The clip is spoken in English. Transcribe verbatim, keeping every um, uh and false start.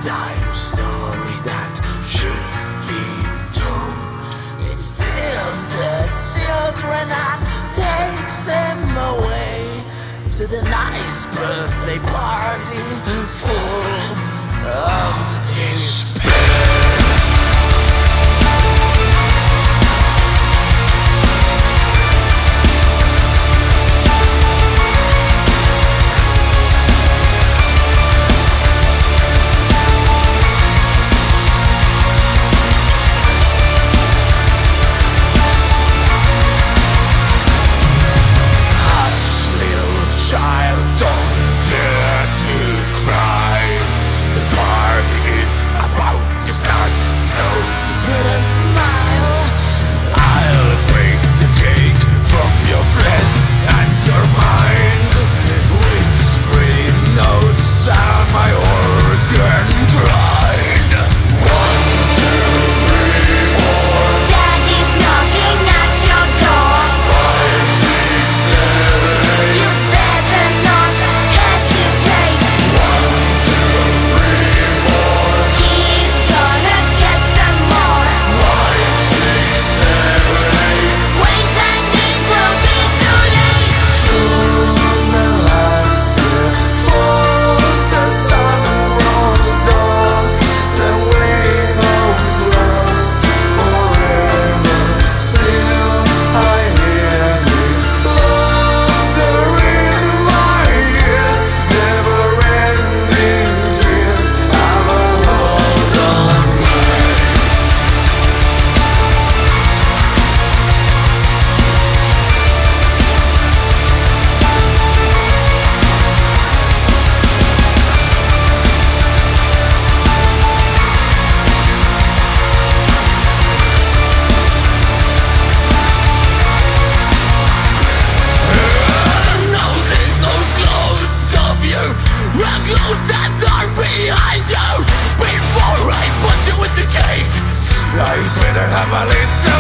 time story that should have been told. It steals the children and takes them away to the nice birthday party full of despair. Child, don't dare to cry. The party is about to start, so you better smile. I'll break the cake from your flesh and your mind. Whispering notes sound my organ grind. One, two, three, four. Daddy's knocking at your door. Five, six, seven, eight. You better not hesitate. One, two, three, four. He's gonna get some more. Five, six, seven, eight. Wait and it will be too late. Soon the last tear falls, the sun rolls down, the way goes lost forever. Still I hear this laughter in my ears, never-ending fears. Have a hold on me. Nothing, those clothes of you, and clothes that are behind you. Before I put you in the cake, I better have a little